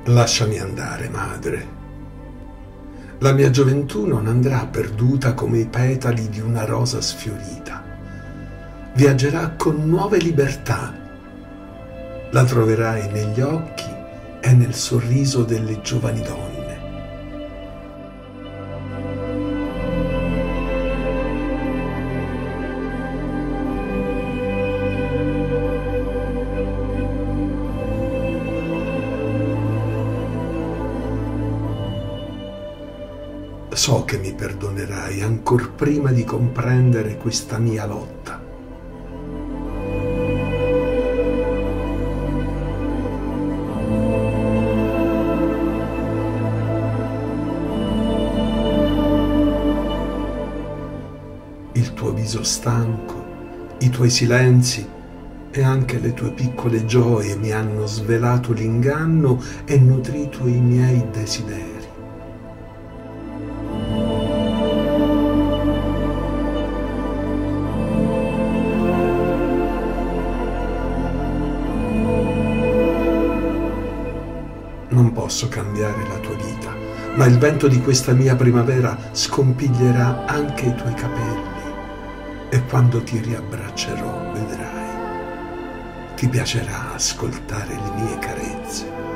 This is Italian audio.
Lasciami andare, madre. La mia gioventù non andrà perduta come i petali di una rosa sfiorita. Viaggerà con nuove libertà. La troverai negli occhi e nel sorriso delle giovani donne. So che mi perdonerai ancor prima di comprendere questa mia lotta. Il tuo viso stanco, i tuoi silenzi e anche le tue piccole gioie mi hanno svelato l'inganno e nutrito i miei desideri. Non posso cambiare la tua vita, ma il vento di questa mia primavera scompiglierà anche i tuoi capelli e quando ti riabbraccerò vedrai, ti piacerà ascoltare le mie carezze.